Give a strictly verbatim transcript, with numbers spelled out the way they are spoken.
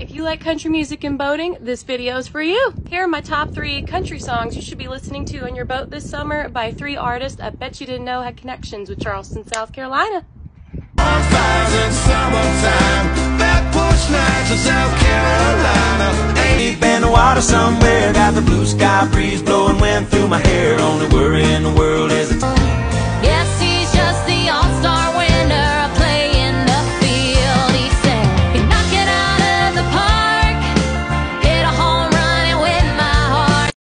If you like country music and boating, this video is for you. Here are my top three country songs you should be listening to on your boat this summer by three artists I bet you didn't know had connections with Charleston, South Carolina. Bonfires in summertime, back porch nights in South Carolina. Deep in the water somewhere, got the blue sky breeze blowing wind through my hair. Only worry in the world